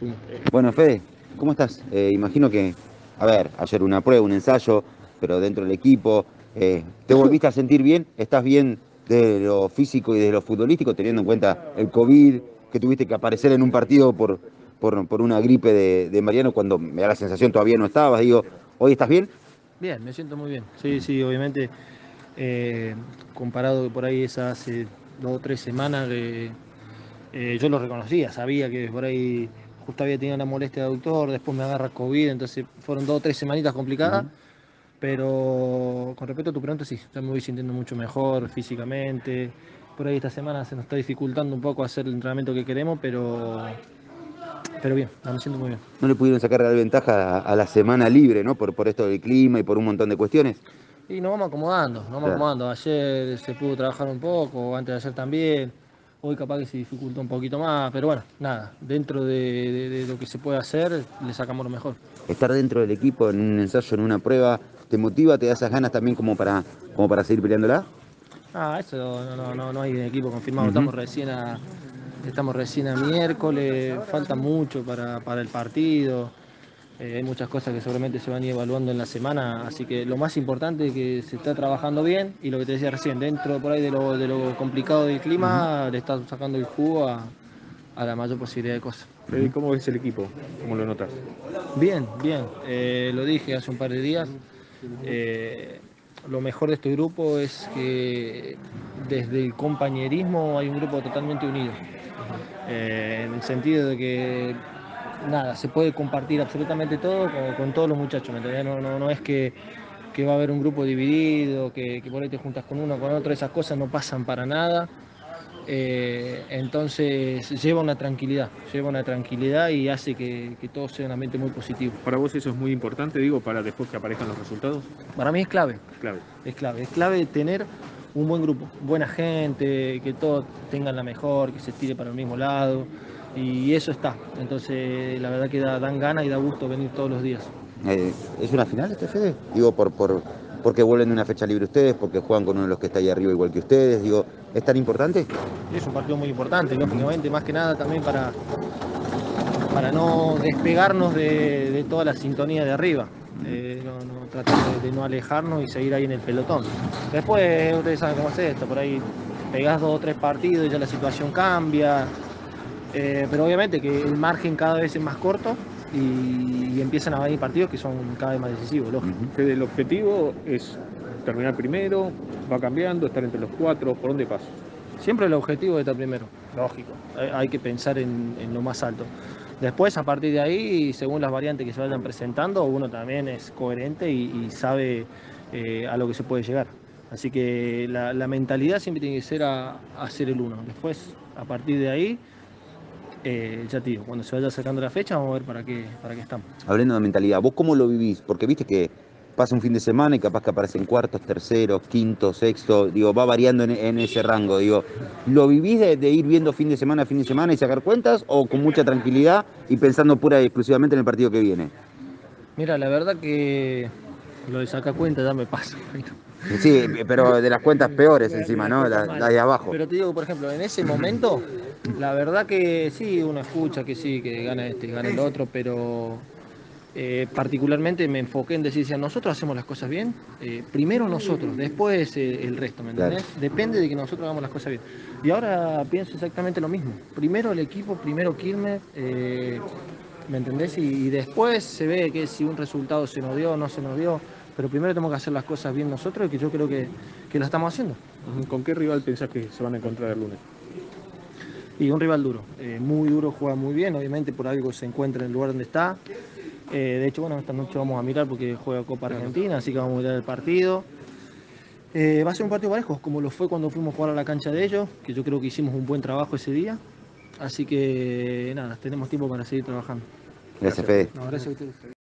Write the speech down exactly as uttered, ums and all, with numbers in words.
Bueno, Fede, ¿cómo estás? Eh, imagino que, a ver, ayer una prueba, un ensayo, pero dentro del equipo, eh, ¿te volviste a sentir bien? ¿Estás bien de lo físico y de lo futbolístico, teniendo en cuenta el COVID, que tuviste que aparecer en un partido por, por, por una gripe de, de Mariano cuando me da la sensación todavía no estabas? Digo, ¿hoy estás bien? Bien, me siento muy bien. Sí, sí, obviamente, eh, comparado que por ahí es hace dos o tres semanas que eh, yo lo reconocía, sabía que por ahí justo había tenido una molestia de aductor, después me agarra COVID, entonces fueron dos o tres semanitas complicadas, Ujú. pero con respecto a tu pregunta, sí, ya me voy sintiendo mucho mejor físicamente. Por ahí esta semana se nos está dificultando un poco hacer el entrenamiento que queremos, pero, pero bien, me siento muy bien. No le pudieron sacar real ventaja a, a la semana libre, ¿no? Por, por esto del clima y por un montón de cuestiones. Y nos vamos acomodando, nos vamos Claro. acomodando. Ayer se pudo trabajar un poco, antes de ayer también. Hoy capaz que se dificultó un poquito más, pero bueno, nada, dentro de, de- de lo que se puede hacer, le sacamos lo mejor. Estar dentro del equipo en un ensayo, en una prueba, ¿te motiva, te da esas ganas también como para, como para seguir peleándola? Ah, eso no, no, no, no hay equipo confirmado, Ujú. estamos recién a, estamos recién a miércoles, falta mucho para, para el partido. Eh, hay muchas cosas que seguramente se van a ir evaluando en la semana, así que lo más importante es que se está trabajando bien y lo que te decía recién, dentro por ahí de lo, de lo complicado del Ujú. clima, le está sacando el jugo a, a la mayor posibilidad de cosas. Fede, ¿cómo ves el equipo? ¿Cómo lo notas? Bien, bien, eh, lo dije hace un par de días. eh, lo mejor de este grupo es que desde el compañerismo hay un grupo totalmente unido. Eh, en el sentido de que nada, se puede compartir absolutamente todo con, con todos los muchachos, ¿me entendés? No, no, no es que, que va a haber un grupo dividido, que, que por ahí te juntas con uno o con otro, esas cosas no pasan para nada. Eh, entonces lleva una tranquilidad, lleva una tranquilidad y hace que, que todo sea un ambiente muy positivo. Para vos eso es muy importante, digo, para después que aparezcan los resultados. Para mí es clave, Clave. es clave, es clave tener un buen grupo, buena gente, que todos tengan la mejor, que se estire para el mismo lado y eso está. Entonces la verdad que da, dan ganas y da gusto venir todos los días. Eh, ¿es una final este, Fede? Digo, por, por, porque vuelven de una fecha libre ustedes, porque juegan con uno de los que está ahí arriba igual que ustedes. Digo, ¿es tan importante? Es un partido muy importante, lógicamente, más que nada también para, para no despegarnos de, de toda la sintonía de arriba. Eh, no, no, tratar de, de no alejarnos y seguir ahí en el pelotón. Después, ustedes saben cómo es esto, por ahí pegás dos o tres partidos y ya la situación cambia. Eh, pero obviamente que el margen cada vez es más corto y, y empiezan a venir partidos que son cada vez más decisivos, lógico. Ujú. Fede, el objetivo es terminar primero, va cambiando, estar entre los cuatro, ¿por dónde pasa? Siempre el objetivo es estar primero, lógico. Hay, hay que pensar en, en lo más alto. Después, a partir de ahí, según las variantes que se vayan presentando, uno también es coherente y, y sabe eh, a lo que se puede llegar. Así que la, la mentalidad siempre tiene que ser a, a ser el uno. Después, a partir de ahí, eh, ya te digo, cuando se vaya sacando la fecha, vamos a ver para qué, para qué estamos. Hablando de mentalidad, ¿vos cómo lo vivís? Porque viste que pasa un fin de semana y capaz que aparecen cuartos, terceros, quintos, sextos, digo, va variando en, en ese rango. Digo, ¿lo vivís de, de ir viendo fin de semana a fin de semana y sacar cuentas o con mucha tranquilidad y pensando pura y exclusivamente en el partido que viene? Mira, la verdad que lo de sacar cuenta ya me pasa. Sí, pero de las cuentas peores De encima, las ¿no? cuentas La, la malas. de abajo. Pero te digo, por ejemplo, en ese momento, la verdad que sí, uno escucha que sí, que gana este, gana el otro, pero eh, particularmente me enfoqué en decir, si nosotros hacemos las cosas bien, eh, primero nosotros, después eh, el resto, ¿me Claro. entendés? Depende de que nosotros hagamos las cosas bien. Y ahora pienso exactamente lo mismo. Primero el equipo, primero Quilmes, eh, ¿me entendés? Y, y después se ve que si un resultado se nos dio o no se nos dio, pero primero tenemos que hacer las cosas bien nosotros y que yo creo que, que lo estamos haciendo. Ujú. ¿Con qué rival pensás que se van a encontrar el lunes? Y un rival duro, eh, muy duro, juega muy bien, obviamente por algo se encuentra en el lugar donde está. Eh, de hecho, bueno, esta noche vamos a mirar porque juega Copa Argentina, así que vamos a mirar el partido. Eh, va a ser un partido parejo, como lo fue cuando fuimos a jugar a la cancha de ellos, que yo creo que hicimos un buen trabajo ese día. Así que nada, tenemos tiempo para seguir trabajando. Gracias, Fede. No, gracias a ustedes.